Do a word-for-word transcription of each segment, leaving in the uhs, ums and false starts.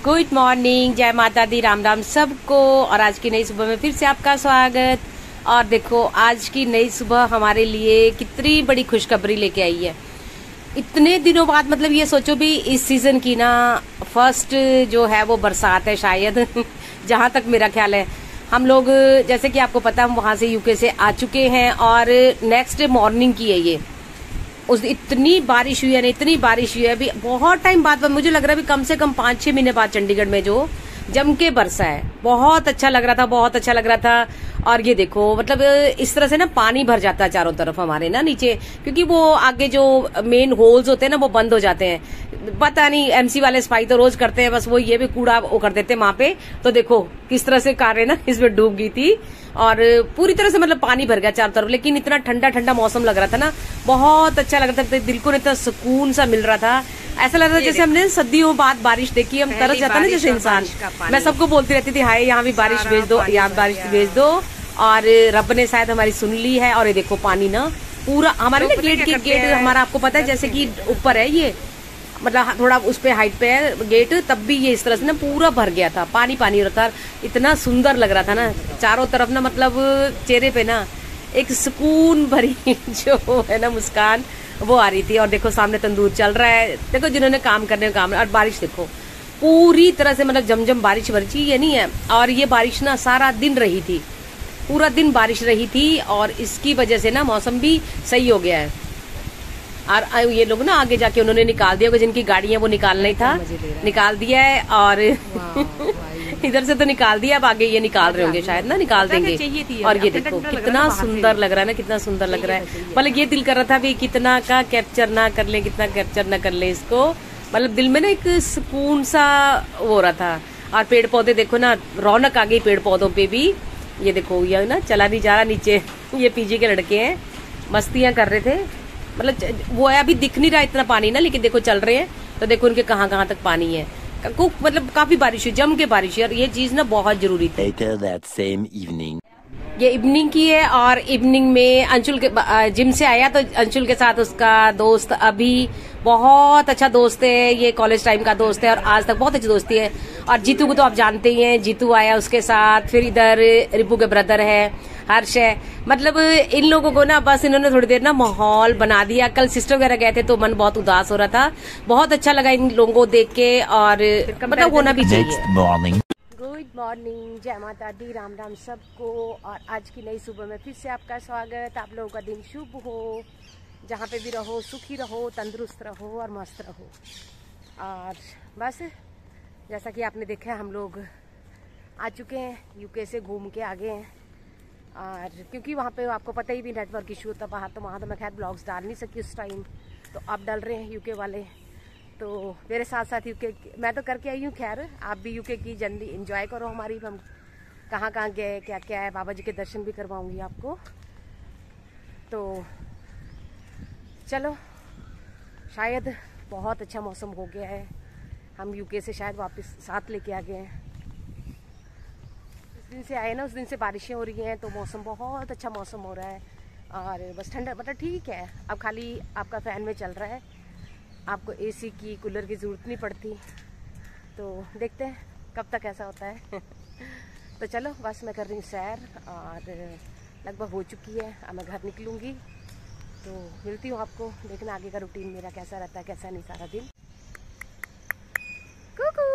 Good morning, जय माता दी, राम राम सबको। और आज की नई सुबह में फिर से आपका स्वागत। और देखो आज की नई सुबह हमारे लिए कितनी बड़ी खुशखबरी लेके आई है। इतने दिनों बाद, मतलब ये सोचो भी इस सीजन की ना फर्स्ट जो है वो बरसात है शायद जहां तक मेरा ख्याल है। हम लोग जैसे कि आपको पता हम वहां से यूके से आ चुके हैं और नेक्स्ट डे मॉर्निंग की है ये। उस इतनी बारिश हुई है ना, इतनी बारिश हुई है अभी बहुत टाइम बाद। मुझे लग रहा है कम से कम पांच छह महीने बाद चंडीगढ़ में जो जम के बरसा है। बहुत अच्छा लग रहा था, बहुत अच्छा लग रहा था। और ये देखो मतलब इस तरह से ना पानी भर जाता है चारों तरफ हमारे ना नीचे, क्योंकि वो आगे जो मेन होल्स होते हैं ना वो बंद हो जाते हैं। पता नहीं एमसी वाले सफाई तो रोज करते हैं, बस वो ये भी कूड़ा वो कर देते हैं वहां पे। तो देखो किस तरह से कार है ना इसमें डूब गई थी और पूरी तरह से मतलब पानी भर गया चारों तरफ। लेकिन इतना ठंडा ठंडा मौसम लग रहा था ना, बहुत अच्छा लग रहा था। दिल को इतना सुकून सा मिल रहा था। ऐसा लग रहा था जैसे हमने सदियों बाद बारिश देखी, हम तरस जाता ना जैसे इंसान। मैं सबको बोलती रहती थी हाय यहाँ भी बारिश भेज दो, यहाँ बारिश भेज दो। और रब ने शायद हमारी सुन ली है। और ये देखो पानी ना पूरा हमारे ना गेट के गेट हमारा आपको पता है जैसे कि ऊपर है ये, मतलब थोड़ा उस पे हाइट पे है गेट, तब भी ये इस तरह से ना पूरा भर गया था, पानी पानी हो रहा था। इतना सुंदर लग रहा था ना चारों तरफ ना, मतलब चेहरे पे ना एक सुकून भरी जो है ना मुस्कान वो आ रही थी। और देखो सामने तंदूर चल रहा है, देखो जिन्होंने काम करने का काम। और बारिश देखो पूरी तरह से मतलब जमजम बारिश बरसी, ये नहीं है। और ये बारिश ना सारा दिन रही थी, पूरा दिन बारिश रही थी और इसकी वजह से ना मौसम भी सही हो गया है। और ये लोग ना आगे जाके उन्होंने निकाल दिया, जिनकी गाड़ी है वो निकालना ही था, निकाल दिया है। और इधर से तो निकाल दिया, अब आगे ये निकाल रहे होंगे शायद ना, निकाल देंगे। और ये देखो कितना सुंदर लग रहा है ना, कितना सुंदर लग रहा है। मतलब ये दिल कर रहा था भी कितना का कैप्चर ना कर ले, कितना कैप्चर ना कर ले इसको। मतलब दिल में ना एक सुकून सा हो रहा था। और पेड़ पौधे देखो ना, रौनक आ गई पेड़ पौधों पे भी। ये देखो ये ना चला नहीं जा रहा नीचे, ये पीजी के लड़के हैं मस्तियां कर रहे थे। मतलब वो है अभी दिख नहीं रहा इतना पानी ना, लेकिन देखो चल रहे हैं तो देखो उनके कहाँ कहाँ तक पानी है। मतलब काफी बारिश हुई, जम के बारिश हुई और ये चीज ना बहुत जरूरी थी। ये इवनिंग की है और इवनिंग में अंशुल के जिम से आया तो अंशुल के साथ उसका दोस्त अभी, बहुत अच्छा दोस्त है ये, कॉलेज टाइम का दोस्त है और आज तक बहुत अच्छी दोस्ती है। और जीतू को तो आप जानते ही हैं, जीतू आया उसके साथ। फिर इधर रिपू के ब्रदर है, हर्ष है। मतलब इन लोगों को ना बस इन्होंने थोड़ी देर ना माहौल बना दिया। कल सिस्टर वगैरह गए थे तो मन बहुत उदास हो रहा था, बहुत अच्छा लगा इन लोगों को देख के। और मतलब होना भी चाहिए। गुड मॉर्निंग, जय माता दी, राम राम सबको। और आज की नई सुबह में फिर से आपका स्वागत। आप लोगों का दिन शुभ हो, जहाँ पे भी रहो सुखी रहो, तंदुरुस्त रहो और मस्त रहो। और बस जैसा कि आपने देखा है हम लोग आ चुके हैं, यूके से घूम के आ गए हैं। और क्योंकि वहाँ पे आपको पता ही भी नेटवर्क इशू था बाहर, तो वहाँ तो मैं खैर ब्लॉग्स डाल नहीं सकी उस टाइम, तो अब डाल रहे हैं यूके वाले। तो मेरे साथ साथ यूके मैं तो करके आई हूँ, खैर आप भी यूके की जर्नी एंजॉय करो हमारी। हम कहाँ कहाँ गए, क्या क्या है, बाबा जी के दर्शन भी करवाऊंगी आपको। तो चलो, शायद बहुत अच्छा मौसम हो गया है, हम यूके से शायद वापस साथ लेके आ गए हैं। जिस दिन से आए ना उस दिन से बारिशें हो रही हैं, तो मौसम बहुत अच्छा मौसम हो रहा है। और बस ठंडा मतलब ठीक है, अब खाली आपका फैन में चल रहा है, आपको एसी की कूलर की ज़रूरत नहीं पड़ती। तो देखते हैं कब तक ऐसा होता है तो चलो बस मैं कर रही हूँ सैर और लगभग हो चुकी है, अब मैं घर निकलूँगी। तो मिलती हूँ आपको, देखना आगे का रूटीन मेरा कैसा रहता है, कैसा नहीं सारा दिन। कुकू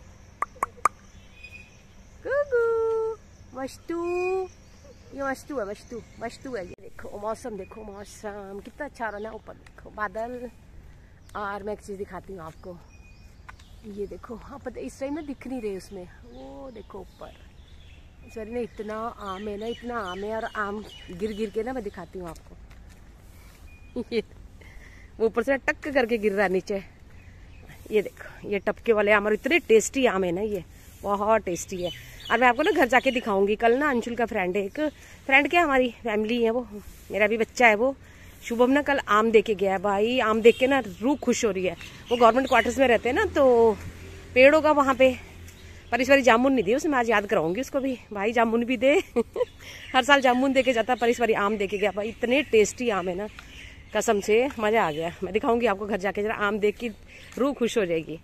कुकू मस्तू, ये मस्तू है, मस्तू मस्तू है। ये देखो मौसम, देखो मौसम कितना अच्छा रहा ना, ऊपर देखो बादल। और मैं एक चीज़ दिखाती हूँ आपको, ये देखो हाँ पता इस टाइम ना दिख नहीं रहे उसमें, वो देखो ऊपर इस बार ना इतना आम है ना, इतना आम है और आम गिर गिर के ना मैं दिखाती हूँ आपको। ये ऊपर से टक करके गिर रहा है नीचे, ये देखो ये टपके वाले आम, और इतने टेस्टी आम है ना, ये बहुत टेस्टी है। और मैं आपको ना घर जाके दिखाऊंगी। कल ना अंशुल का फ्रेंड है, एक फ्रेंड क्या हमारी फैमिली है, वो मेरा भी बच्चा है, वो शुभम ना कल आम देके गया है। भाई आम देख के ना रूह खुश हो रही है। वो गवर्नमेंट क्वार्टर्स में रहते हैं ना, तो पेड़ होगा वहाँ पे, पर इस बार जामुन नहीं दी उसे, मैं आज याद कराऊंगी उसको भी, भाई जामुन भी दे हर साल जामुन देके जाता, पर इस बार आम देके गया। भाई इतने टेस्टी आम है ना, कसम से मजा आ गया। मैं दिखाऊंगी आपको घर जाके, जरा आम देख के रूह खुश हो जाएगी।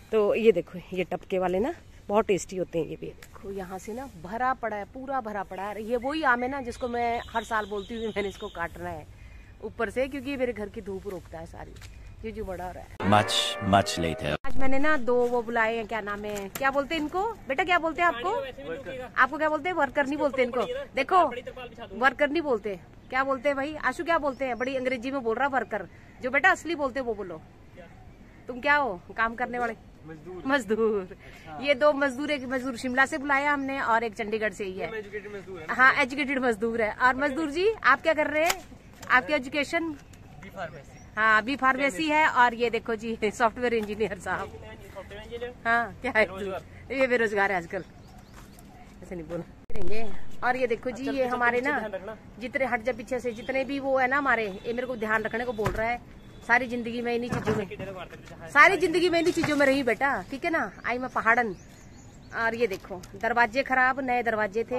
तो ये देखो ये टपके वाले ना बहुत टेस्टी होते हैं ये भी। देखो यहाँ से ना भरा पड़ा है, पूरा भरा पड़ा है। ये वही आम है ना जिसको मैं हर साल बोलती हूँ मैंने इसको काटना है ऊपर से, क्योंकि मेरे घर की धूप रोकता है सारी। ये जो बड़ा हो रहा है। Much, much later. आज मैंने ना दो वो बुलाए हैं, क्या नाम है, क्या बोलते हैं इनको बेटा, क्या बोलते हैं आपको? आपको क्या बोलते हैं? वर्कर नहीं बोलते इनको। देखो वर्कर नहीं बोलते, क्या बोलते हैं भाई? आशु क्या बोलते हैं? बड़ी अंग्रेजी में बोल रहा वर्कर। जो बेटा असली बोलते हैं वो बोलो। तुम क्या हो? काम करने वाले मजदूर। मजदूर। ये दो मजदूर, एक मजदूर शिमला से बुलाया हमने और एक चंडीगढ़ से ही है। हाँ एजुकेटेड मजदूर है। और मजदूर जी आप क्या कर रहे हैं? आपकी एजुकेशन? हाँ बी फार्मेसी है। और ये देखो जी सॉफ्टवेयर इंजीनियर साहब। हाँ क्या है, ये बेरोजगार है आजकल, ऐसे नहीं बोलेंगे। और ये देखो जी ये हमारे ना जितने हट जा पीछे से जितने भी वो है ना हमारे, ये मेरे को ध्यान रखने को बोल रहा है। सारी जिंदगी में इन्हीं चीजों में सारी जिंदगी में इन्हीं चीजों में रही बेटा, ठीक है ना। आई मैं पहाड़न। और ये देखो दरवाजे खराब, नए दरवाजे थे।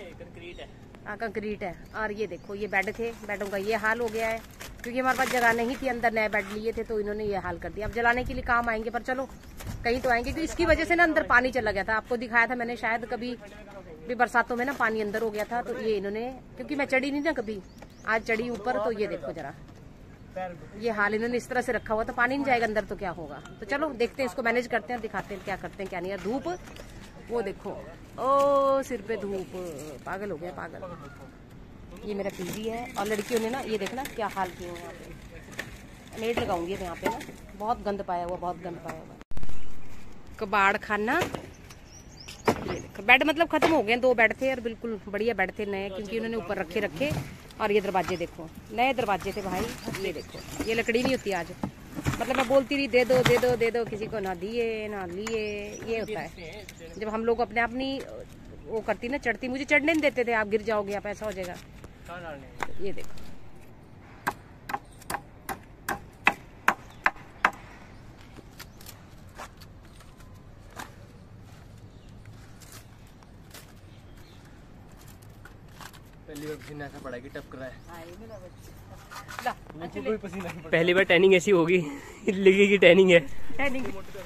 हाँ कंक्रीट है। और ये देखो ये बेड थे, बेडों का ये हाल हो गया है क्योंकि हमारे पास जगह नहीं थी, अंदर नए बेड लिए थे तो इन्होंने ये हाल कर दिया। अब जलाने के लिए काम आएंगे, पर चलो कहीं तो आएंगे क्योंकि इसकी वजह से ना अंदर पानी चला गया था। आपको दिखाया था मैंने शायद कभी भी, बरसातों में ना पानी अंदर हो गया था। तो ये इन्होंने, क्योंकि मैं चढ़ी नहीं ना कभी, आज चढ़ी ऊपर, तो ये देखो जरा ये हाल इन्होंने इस तरह से रखा हुआ, तो पानी नहीं जाएगा अंदर तो क्या होगा। तो चलो देखते हैं, इसको मैनेज करते हैं, दिखाते हैं क्या करते हैं क्या नहीं। धूप वो देखो, ओ सिर पे धूप, पागल हो गया पागल। ये मेरा पीजी है और लड़कियों ने ना ये देखना क्या हाल किए हुए यहाँ पे। मेड लगाऊंगी यहाँ पे ना, बहुत गंद पाया हुआ, बहुत गंद पाया हुआ। कबाड़ खाना, ये देखो बेड मतलब खत्म हो गए, दो बेड थे और बिल्कुल बढ़िया बेड थे नए, क्योंकि उन्होंने ऊपर रखे रखे। और ये दरवाजे देखो नए दरवाजे थे भाई। ये देखो ये लकड़ी नहीं होती आज, मतलब मैं बोलती रही दे दो दे दो दे दो, किसी को ना दिए ना लिए। ये होता है जब हम लोग अपने आप नहीं वो करती ना, चढ़ती, मुझे चढ़ने नहीं देते थे, आप गिर जाओगे आप ऐसा हो जाएगा। ये देखो पहली बार पसीना ऐसा पड़ा कि टपक रहा है। कोई पसीना नहीं, पहली बार टैनिंग ऐसी होगी लगी की टैनिंग है। टैनिंग।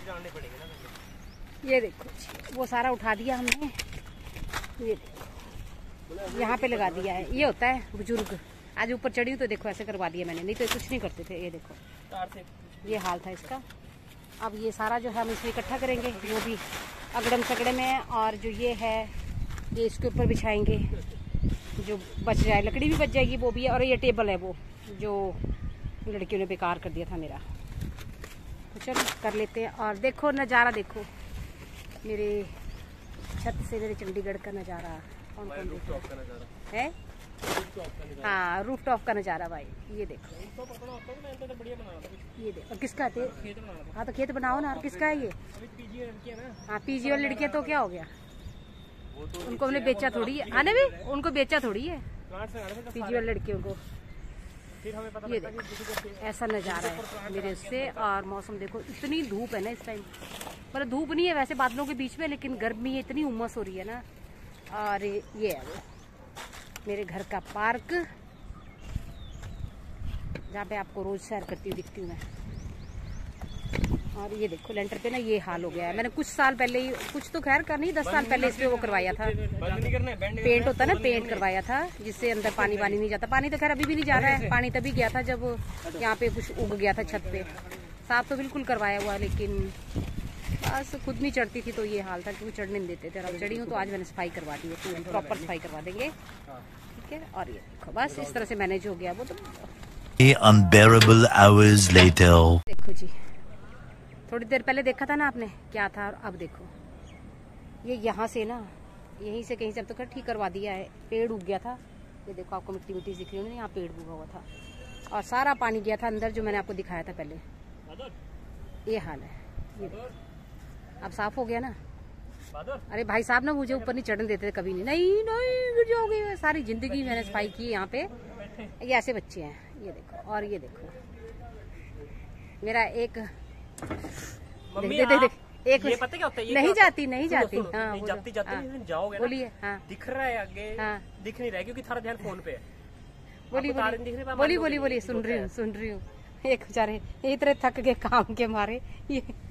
ये देखो वो सारा उठा दिया हमने, ये यहाँ पे लगा दिया है। ये होता है बुजुर्ग, आज ऊपर चढ़ी हूँ तो देखो ऐसे करवा दिया मैंने, नहीं तो कुछ नहीं करते थे। ये देखो ये हाल था इसका। अब ये सारा जो है हम इसमें इकट्ठा करेंगे, वो भी अगड़म सगड़े में। और जो ये है ये इसके ऊपर बिछाएंगे, जो बच जाए लकड़ी भी बच जाएगी वो भी है। और ये टेबल है वो जो लड़कियों ने बेकार कर दिया था मेरा, तो चलो कर लेते हैं। और देखो नज़ारा, देखो मेरे छत से मेरे चंडीगढ़ का नज़ारा। कौन कौन देखो है? हाँ रूफ टॉप का नज़ारा भाई। ये देखो ये देखो किसका थे? हाँ तो खेत बनाओ ना। और किसका है ये? हाँ पीजी वाली लड़कियाँ, तो क्या हो गया, उनको हमने बेचा थोड़ी है। आने भी उनको बेचा थोड़ी है पीजी वाली लड़कियों को। ये देखो ऐसा नज़ारा है मेरे उससे। और मौसम देखो, इतनी धूप है ना इस टाइम, पर धूप नहीं है वैसे बादलों के बीच में, लेकिन गर्मी है, इतनी उमस हो रही है ना। और ये है वो मेरे घर का पार्क, जहाँ पे आपको रोज सैर करती हुई दिखती हूँ मैं। और ये देखो लेंटर पे ना ये हाल हो गया है। मैंने कुछ साल पहले ही, कुछ तो खैर कर नहीं, दस साल पहले इस पे वो करवाया था, पेंट होता ना, पेंट करवाया था जिससे अंदर पानी वानी नहीं जाता। पानी तो खैर अभी भी नहीं जा रहा है, पानी तभी गया था जब यहाँ पे कुछ उग गया था छत पे। साफ तो बिल्कुल करवाया हुआ, लेकिन बस खुद नहीं चढ़ती थी तो ये हाल था, क्योंकि चढ़ने नहीं देते थे। अब चढ़ी हूँ तो आज मैंने सफाई करवा दी है, पूरी प्रॉपर सफाई करवा देंगे, ठीक है। और ये देखो बस इस तरह से मैनेज हो गया वो तो। Unbearable hours later. देखो जी थोड़ी देर पहले देखा था ना आपने क्या था, और अब देखो ये यहाँ से ना, यहीं से कहीं से अब तो खैर ठीक करवा दिया है। पेड़ उग गया था, ये देखो आपको मिट्टी मिट्टी दिख रही है ना, यहाँ पेड़ उगा हुआ था और सारा पानी गया था अंदर, जो मैंने आपको दिखाया था पहले। ये हाल है, ये अब साफ हो गया ना। अरे भाई साहब ना मुझे ऊपर नहीं चढ़ने देते थे कभी नहीं, नहीं नहीं गिर जाओगे। सारी जिंदगी मैंने सफाई की यहाँ पे। ये ऐसे बच्चे हैं, ये देखो। और ये देखो मेरा एक मम्मी देख, देख, देख, एक ये पता क्या होता है? ये नहीं क्या जाती नहीं जाती सुनो, सुनो, हाँ, नहीं जाती जाती हाँ, नहीं जाओगे ना, बोलिए हाँ दिख रहा है आगे, हाँ दिख नहीं रहा है क्योंकि थारा ध्यान फोन पे है। बोली आपको तारे नहीं दिख रहे, बोली मैं बोली मान बोली लो बोली कि सुन रही हूँ होता सुन रही हूँ। एक बेचारे इतने थक के काम के मारे ये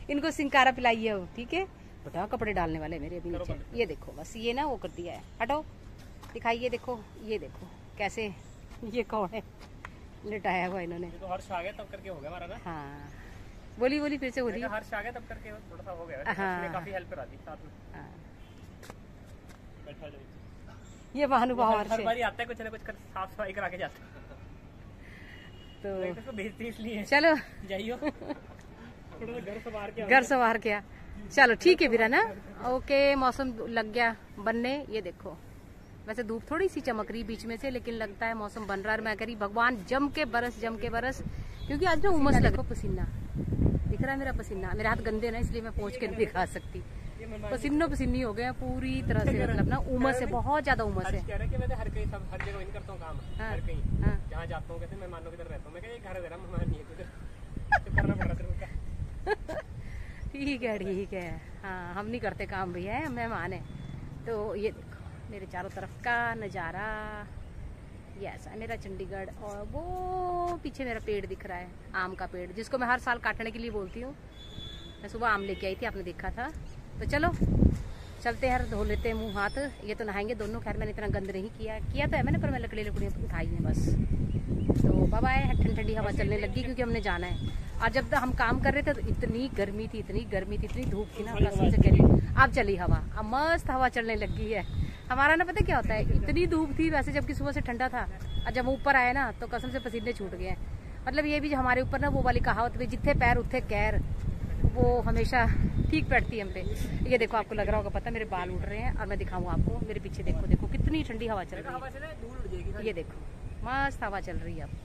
इनको सिंकारा पिलाइए हो, ठीक है। बताओ कपड़े डालने वाले मेरे अभी नीचे। ये देखो बस ये ना वो कर दिया है, हटो दिखाइए, देखो ये देखो कैसे, ये कौन है लिटाया हुआ इन्होंने। तो हर्ष आ गया तब करके हो गया हमारा ना। हाँ बोली बोली फिर से हो रही है। हर्ष आ गया तब करके थोड़ा सा हो गया। हाँ। उसने काफी हेल्प करा दी साथ में। हाँ। बैठा जाओ। ये महानुभाव हर हर्ष बार है। आता है कुछ ना कुछ कर साफ सफाई करा के जाता है। तो तो भेजती इसलिए चलो जाइयो थोड़ा सा घर संवार के आओ। घर सवार क्या, चलो ठीक है फिर है ना। ओके मौसम लग गया बनने, ये देखो वैसे धूप थोड़ी सी चमक रही बीच में से, लेकिन लगता है मौसम बन रहा है। मैं कह रही भगवान जम के बरस जम के बरस, क्योंकि आज ना उमस लग, पसीना दिख रहा है मेरा पसीना। मेरे हाथ गंदे ना इसलिए मैं पहुंच के नहीं दिखा सकती। पसीनो पसीनी हो गए पूरी तरह से, मतलब ना उमस है, बहुत ज्यादा उमस है। कह रहे कि मैं तो हर कहीं सब हर जगह नहीं करता हूँ काम। हाँ, हर कहीं हाँ। जहाँ जाता हूँ कहते मैं मानो किधर रहता हूँ। मैं कह घर मेरा मेहमान नहीं है कुछ तो करना पड़ रहा है। ठीक है ठीक है, हाँ हम नहीं करते काम भैया, है मेहमान है। तो ये देखो मेरे चारों तरफ का नज़ारा, ये ऐसा है मेरा चंडीगढ़। और वो पीछे मेरा पेड़ दिख रहा है, आम का पेड़, जिसको मैं हर साल काटने के लिए बोलती हूँ। मैं सुबह आम लेके आई थी, आपने देखा था। तो चलो चलते हैं, धो लेते हैं मुंह हाथ। ये तो नहाएंगे दोनों, खैर मैंने इतना गंद नहीं किया किया तो है मैंने, पर मैं लकड़ी लकड़ी उठाई है बस। तो बाबा है, ठंडी ठंडी हवा चलने लगी क्योंकि हमने जाना है। और जब तक हम काम कर रहे थे तो इतनी गर्मी थी, इतनी गर्मी थी, इतनी धूप थी ना, कसम से कह रही। अब चली हवा, अब मस्त हवा चलने लगी है। हमारा ना पता क्या होता है, इतनी धूप थी वैसे जबकि सुबह से ठंडा था, और जब ऊपर आए ना तो कसम से पसीने छूट गए। मतलब ये भी हमारे ऊपर ना वो वाली कहावत भी, जिथे पैर उठे कैर, वो हमेशा ठीक बैठती है हम पे। ये देखो आपको लग रहा होगा पता, मेरे बाल उड़ रहे हैं। और मैं दिखाऊँ आपको, मेरे पीछे देखो, देखो कितनी ठंडी हवा चल रही है। ये देखो मस्त हवा चल रही है अब।